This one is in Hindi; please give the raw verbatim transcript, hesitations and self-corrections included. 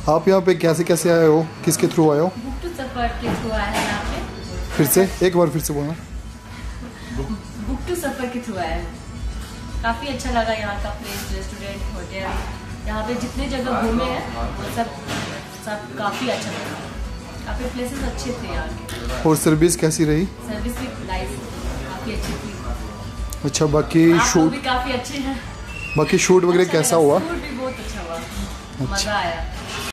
आप यहाँ पे कैसे कैसे आए हो, किसके थ्रू आए हो? बुक टू सफर के थ्रू आए हैं यहाँ पे। फिर से एक बार फिर से बोलना। बुक टू सफर के थ्रू आए हैं। काफ़ी अच्छा लगा यहाँ का प्लेस, रेस्टोरेंट, होटल, यहाँ पे जितने जगह घूमे हैं वो सब सब काफ़ी अच्छा लगा। काफ़ी प्लेसेस अच्छे थे यहाँ के। और सर्विस कैसी रही? सर्विस भी नाइस, काफ़ी अच्छी थी। अच्छा, बाकी शूट भी काफ़ी अच्छे हैं। बाकी शूट वगैरह अच्छा कैसा हुआ? शूट भी बहुत अच्छा हुआ, मज़ा आया।